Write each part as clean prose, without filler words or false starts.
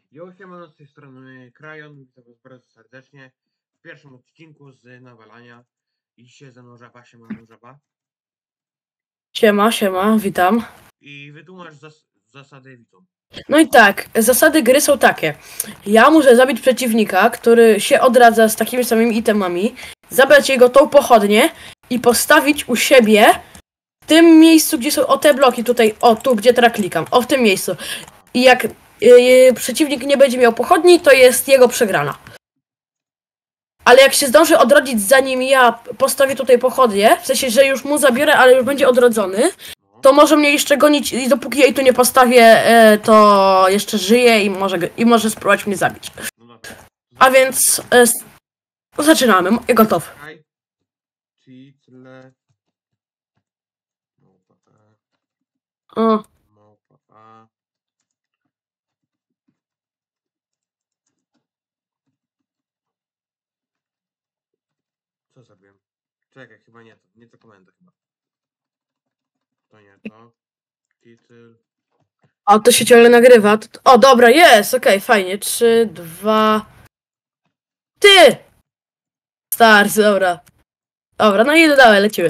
Jo, siemano, z tej strony Krajon, witam was bardzo serdecznie w pierwszym odcinku z nawalania. I dzisiaj ze mną Żaba, siemano Żaba. Siema, witam. I wytłumacz zasady widzom. No i tak, zasady gry są takie. Ja muszę zabić przeciwnika, który się odradza z takimi samymi itemami, zabrać jego tą pochodnię i postawić u siebie w tym miejscu, gdzie są te bloki tutaj, tu, gdzie teraz klikam, w tym miejscu. I jak przeciwnik nie będzie miał pochodni, to jest jego przegrana. Ale jak się zdąży odrodzić, zanim ja postawię tutaj pochodnię, w sensie, że już mu zabiorę, ale już będzie odrodzony, to może mnie jeszcze gonić i dopóki jej tu nie postawię, to jeszcze żyje i może spróbować mnie zabić. No dobra. A więc zaczynamy, gotów. Citle. O, Małpa. Co zrobiłem? Czekaj, chyba nie to. Nie to komenda chyba. To nie to. Title. a to się ciągle nagrywa. O, dobra, jest, okej, fajnie. 3, 2... Ty! Stars, dobra. Dobra, no i dalej, lecimy.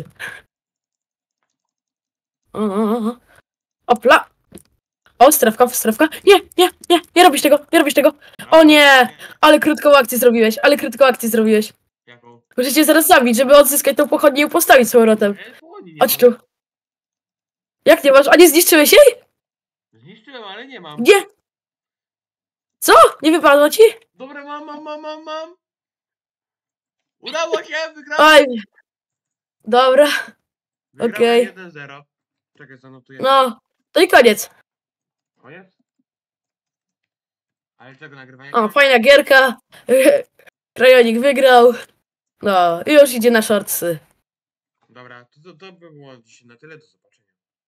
Opla! O, strefka. Nie robisz tego. O nie! Ale krótką akcję zrobiłeś, Jaką? Muszę cię zaraz zabić, żeby odzyskać tą pochodnię i postawić z powrotem. Pochodni nie Chodź mam. tu. Jak nie masz? A nie zniszczyłeś jej? Zniszczyłem, ale nie mam. Gdzie? Co? Nie wypadło ci? Dobra, mam. Udało się, wygrałem. Oj. Dobra, okej. 1-0. Czekaj, zanotuję. No, to i koniec. Koniec? Ale czego nagrywania? O, fajna gierka. Krajonik wygrał. No, i już idzie na shortsy. Dobra, to by było dzisiaj na tyle. Do zobaczenia.